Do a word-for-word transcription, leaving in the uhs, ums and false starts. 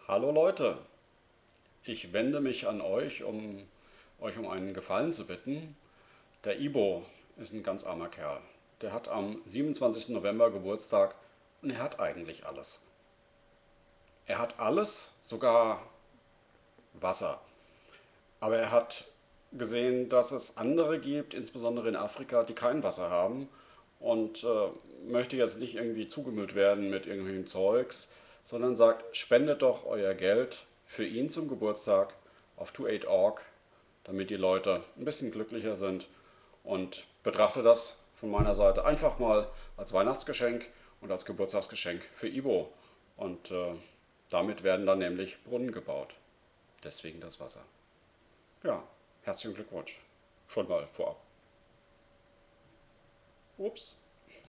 Hallo Leute, ich wende mich an euch, um euch um einen Gefallen zu bitten. Der Ibo ist ein ganz armer Kerl. Der hat am siebenundzwanzigsten November Geburtstag und er hat eigentlich alles. Er hat alles, sogar Wasser. Aber er hat gesehen, dass es andere gibt, insbesondere in Afrika, die kein Wasser haben und äh, möchte jetzt nicht irgendwie zugemüllt werden mit irgendwelchem Zeugs, sondern sagt, spendet doch euer Geld für ihn zum Geburtstag auf to aid punkt org, damit die Leute ein bisschen glücklicher sind und betrachte das von meiner Seite einfach mal als Weihnachtsgeschenk und als Geburtstagsgeschenk für Ibo. Und äh, damit werden dann nämlich Brunnen gebaut. Deswegen das Wasser. Ja, herzlichen Glückwunsch. Schon mal vorab. Ups.